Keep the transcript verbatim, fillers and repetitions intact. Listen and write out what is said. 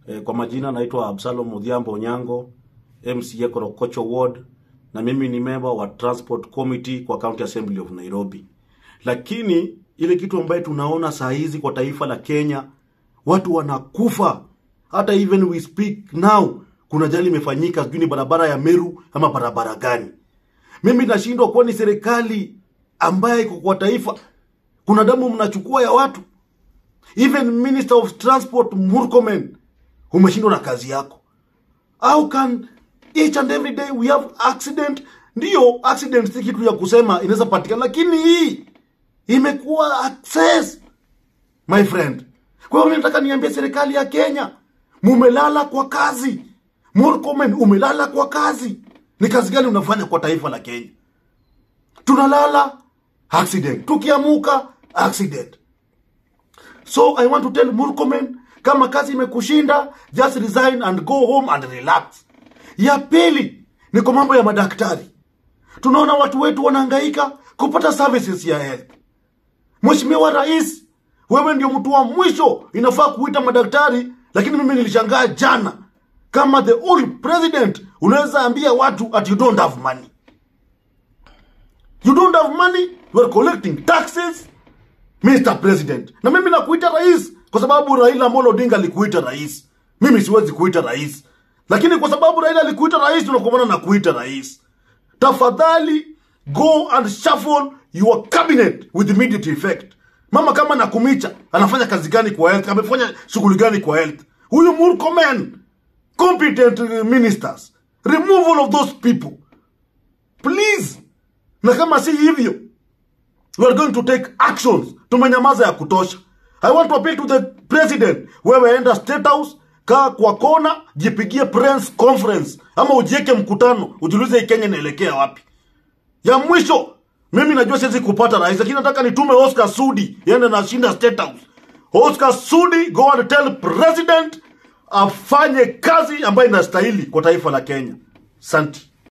E, kwa majina naitwa Absalom Odhiambo Onyango, M C A Korogocho Ward, na mimi ni member wa Transport Committee kwa County Assembly of Nairobi. Lakini ile kitu ambaye tunaona saa hizi kwa taifa la Kenya, watu wanakufa. Hata even we speak now, kuna jali imefanyika, sijui ni barabara ya Meru ama barabara gani. Mimi nashindwa kwa ni serikali ambaye kwa taifa kuna damu mnachukua ya watu. Even Minister of Transport Murkomen, umeshindwa na kazi yako. How can each and every day we have accident? Ndio, accident si kitu ya kusema inaweza patikana, lakini hii imekuwa access, my friend. Kwa hiyo nataka niambie serikali ya Kenya, mumelala kwa kazi. Murkomen, umelala kwa kazi. Ni kazi gani unafanya kwa taifa la Kenya? Tunalala, accident. Tukiamuka, accident. So I want to tell Murkomen, kama kazi imekushinda, just resign and go home and relax. Ya pili, ni kwa mambo ya madaktari. Tunaona watu wetu wanahangaika kupata services ya health. Mheshimiwa Rais, wewe ndio mtu wa mwisho inafaa kuita madaktari, lakini mimi nilishangaa jana kama the old president unaweza ambia watu at you don't have money. You don't have money, you are collecting taxes, Mister President. Na mimi nakuita rais kwa sababu Raila Amolo Odinga alikuita rais. Mimi siwezi kuita rais. Lakini kwa sababu Raila alikuita rais, tunakomana na kuita rais. Tafadhali go and shuffle your cabinet with immediate effect. Mama kama Nakumicha anafanya kazi gani kwa health? Amefanya shughuli gani kwa health? Huyu Murkomen, competent ministers, removal of those people, please. Na kama si hivyo, we are going to take actions. Tumenyamaza ya kutosha. I want to appeal to the president. Wewe enda State House, kaa kwa kona, jipigie press conference, ama ujieke mkutano, ujiulize Kenya inaelekea wapi. Ya mwisho, mimi najua siwezi kupata rais, lakini nataka nitume Oscar Sudi yende na shinda State House. Oscar Sudi, go and tell president afanye kazi ambayo inastahili kwa taifa la Kenya. Asante.